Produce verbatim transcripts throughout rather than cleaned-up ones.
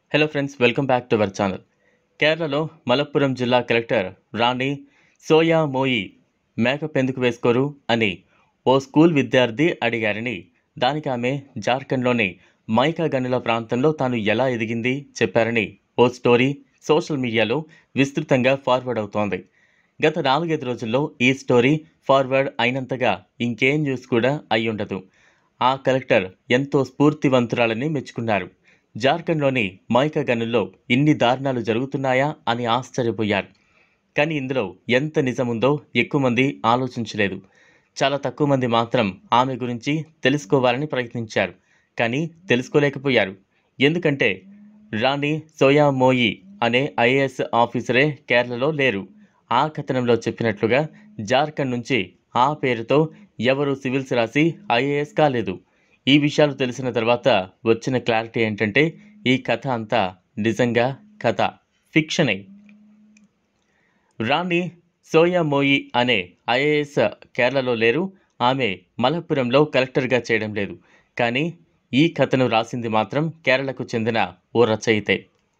Hello friends, welcome back to our channel. కేరళలో మలప్పురం జిల్లా collector Rani Soya Moi makeup ఎందుకు వేసుకోరు అని ఓ స్కూల్ విద్యార్థి అడిగారని, దానికి ఆమె జార్ఖండ్లోని మైకా గనుల ప్రాంతంలో తాను ఎలా ఎదిగింది చెప్పారని ఓ స్టోరీ సోషల్ మీడియాలో విస్తృతంగా ఫార్వర్డ్ అవుతోంది. గత నాలుగైదు రోజుల్లో ఈ స్టోరీ ఫార్వర్డ్ అయినంతగా ఇంకేం న్యూస్ కూడా అయ్యుండదు. ఆ కలెక్టర్ ఎంతో స్ఫూర్తివంతురాలని మెచ్చుకున్నారు. జార్ఖండ్లోని మైకా గనుల్లో ఇన్ని దారుణాలు జరుగుతున్నాయా అని ఆశ్చర్యపోయారు. కానీ ఇందులో ఎంత నిజముందో ఎక్కువ మంది ఆలోచించలేదు. చాలా తక్కువ మంది మాత్రం ఆమె గురించి తెలుసుకోవాలని ప్రయత్నించారు, కానీ తెలుసుకోలేకపోయారు. ఎందుకంటే రాణి సోయా మోయి అనే ఐఏఎస్ ఆఫీసరే కేరళలో లేరు. ఆ కథనంలో చెప్పినట్లుగా జార్ఖండ్ నుంచి ఆ పేరుతో ఎవరు సివిల్స్ రాసి ఐఏఎస్ కాలేదు. ఈ విషయాలు తెలిసిన తర్వాత వచ్చిన క్లారిటీ ఏంటంటే ఈ కథ అంతా నిజంగా కథ, ఫిక్షనే. రాణి సోయా మోయి అనే ఐఏఎస్ కేరళలో లేరు. ఆమె మలప్పురంలో కలెక్టర్గా చేయడం లేదు. కానీ ఈ కథను రాసింది మాత్రం కేరళకు చెందిన ఓ రచయితే.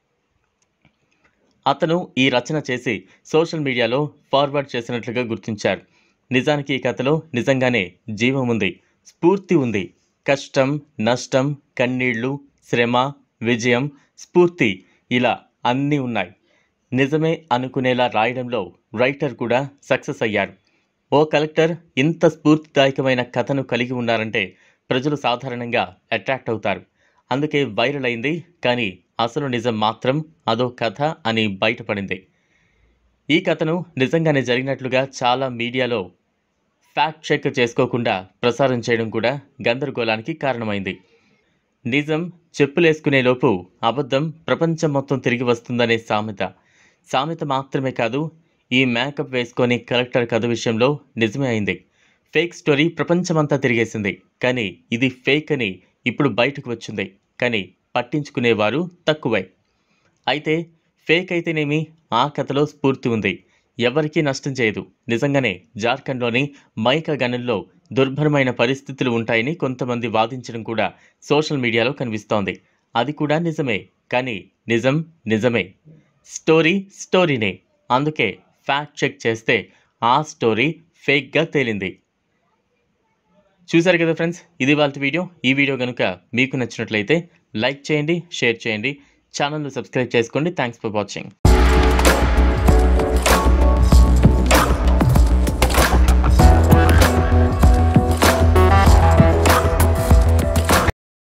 అతను ఈ రచన చేసి సోషల్ మీడియాలో ఫార్వర్డ్ చేసినట్లుగా గుర్తించారు. నిజానికి ఈ కథలో నిజంగానే జీవం ఉంది, స్ఫూర్తి ఉంది. కష్టం, నష్టం, కన్నీళ్లు, శ్రమ, విజయం, స్ఫూర్తి ఇలా అన్నీ ఉన్నాయి. నిజమే అనుకునేలా రాయడంలో రైటర్ కూడా సక్సెస్ అయ్యారు. ఓ కలెక్టర్ ఇంత స్ఫూర్తిదాయకమైన కథను కలిగి ఉన్నారంటే ప్రజలు సాధారణంగా అట్రాక్ట్ అవుతారు. అందుకే వైరల్ అయింది. కానీ అసలు నిజం మాత్రం అదో కథ అని బయటపడింది. ఈ కథను నిజంగానే జరిగినట్లుగా చాలా మీడియాలో ఫ్యాక్ట్ చెక్ చేసుకోకుండా ప్రసారం చేయడం కూడా గందరగోళానికి కారణమైంది. నిజం చెప్పులేసుకునే లోపు అబద్ధం ప్రపంచం మొత్తం తిరిగి వస్తుందనే సామెత సామెత మాత్రమే కాదు, ఈ మేకప్ వేసుకొని కలెక్టర్ కథ విషయంలో నిజమే అయింది. ఫేక్ స్టోరీ ప్రపంచమంతా తిరిగేసింది. కానీ ఇది ఫేక్ అని ఇప్పుడు బయటకు వచ్చింది. కానీ పట్టించుకునేవారు తక్కువే. అయితే ఫేక్ అయితేనేమి, ఆ కథలో స్ఫూర్తి ఉంది. ఎవరికీ నష్టం చేయదు. నిజంగానే జార్ఖండ్లోని మైకా గనుల్లో దుర్భరమైన పరిస్థితులు ఉంటాయని కొంతమంది వాదించడం కూడా సోషల్ మీడియాలో కనిపిస్తోంది. అది కూడా నిజమే. కానీ నిజం నిజమే, స్టోరీ స్టోరీనే. అందుకే ఫ్యాక్ట్ చెక్ చేస్తే ఆ స్టోరీ ఫేక్గా తేలింది. చూశారు కదా ఫ్రెండ్స్, ఇది వాళ్ళ వీడియో. ఈ వీడియో కనుక మీకు నచ్చినట్లయితే లైక్ చేయండి, షేర్ చేయండి, ఛానల్ను సబ్స్క్రైబ్ చేసుకోండి. Thanks for watching.